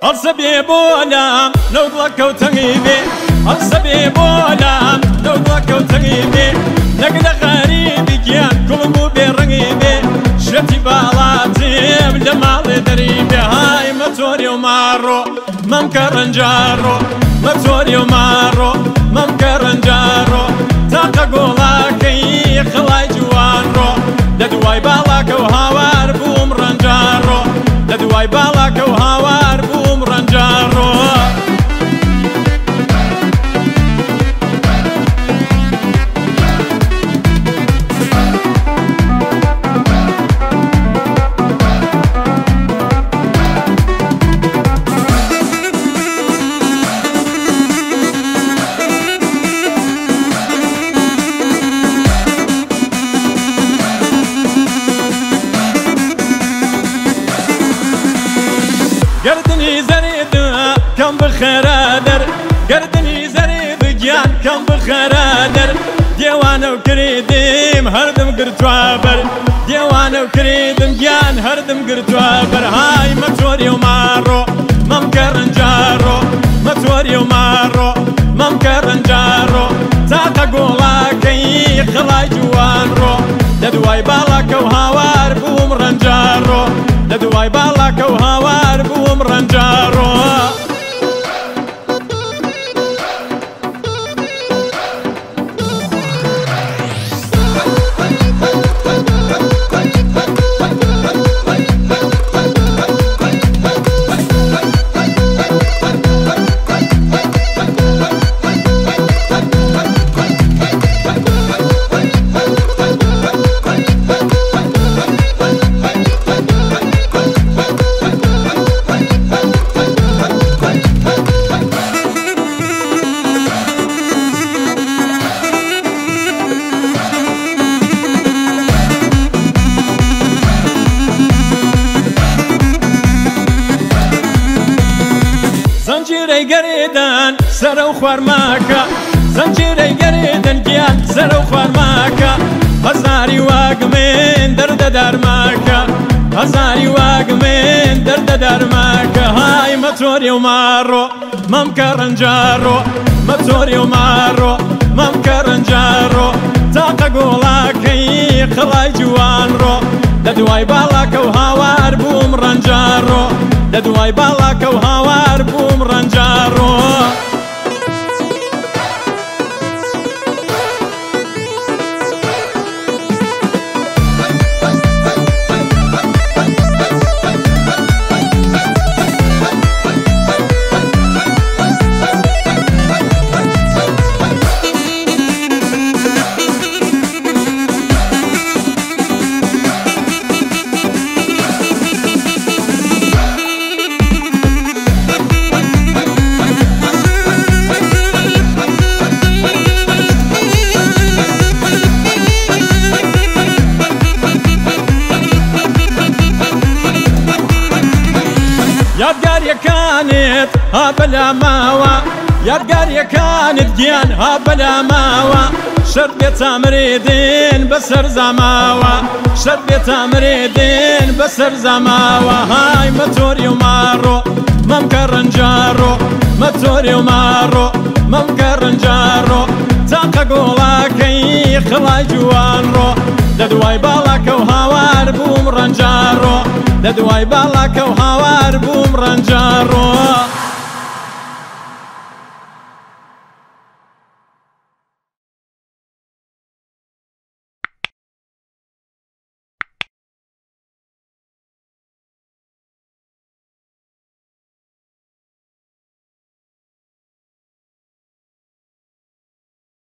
هالسبي بولام لو ضلك وتغيبي هالسبي بولام لو ضلك وتغيبي نقل غريبي كيان كل مو برغيبي شتي بالاتي لمالي دريبي هاي متوري ومارو ممكرنجارو متوري ومارو ممكرنجارو تاقا قولاكي خلاي جوانرو لدواي بالاك وهاوار بوم رنجارو لدواي بالاك وهاوار بوم رنجارو قردني زريد كم بخرادر قردني زريد جان كم بخرادر ديوانه وكريدم هردم قرتوابر ديوانه وكريدم جان هردم قرتوابر هاي متوري ومارو ممكرنجارو متوري ومارو ممكرنجارو تاقا قولاكي خلاي جوانرو لدواي بالاك وهاوار بوم رنجارو لدواي بالاك وهاوار بوم رنجارو زنجيري قريدان سرو خوارماكا زنجيري قريدان جيان سرو خوارماكا هزاري واقمين درد دارماكا هزاري واقمين درد دارماكا هاي متوري ومارو ممكرنجارو متوري ومارو ممكرنجارو تاقا قولاكي خلاي جوانرو لدواي بالاك وهاوار بوم رنجارو لدواي بالاك وهاوار بوم رنجارو يا كانت هابلا ماوا يا قرية كانت جيان هابلا ماوا شرط بيت مريدين بسر زماوا شرط بيت مريدين بسر زماوا هاي متوري ومارو ممكرنجارو متوري ومارو ممكرنجارو تاقا قولاكي خلاي جوانرو لدواي بالاك وهاوار بوم رنجارو لدواي بالاك وهاوار بوم رنجارو